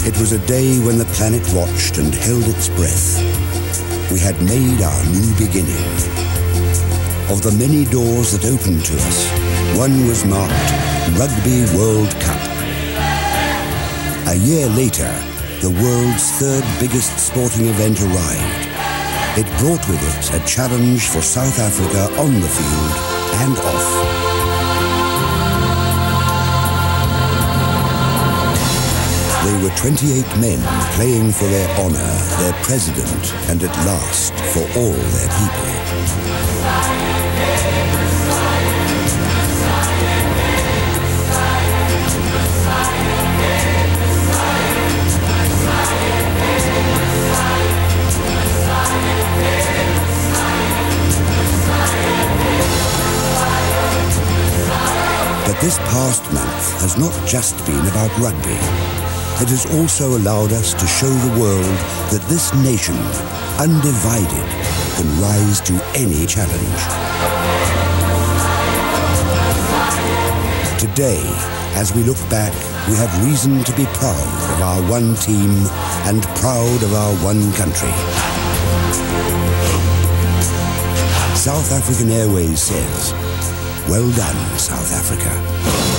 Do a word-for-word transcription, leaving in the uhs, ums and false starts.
It was a day when the planet watched and held its breath. We had made our new beginning. Of the many doors that opened to us, one was marked Rugby World Cup. A year later, the world's third biggest sporting event arrived. It brought with it a challenge for South Africa on the field and off. They were twenty-eight men playing for their honor, their president, and at last for all their people. But this past month has not just been about rugby. It has also allowed us to show the world that this nation, undivided, can rise to any challenge. Today, as we look back, we have reason to be proud of our one team and proud of our one country. South African Airways says, well done, South Africa.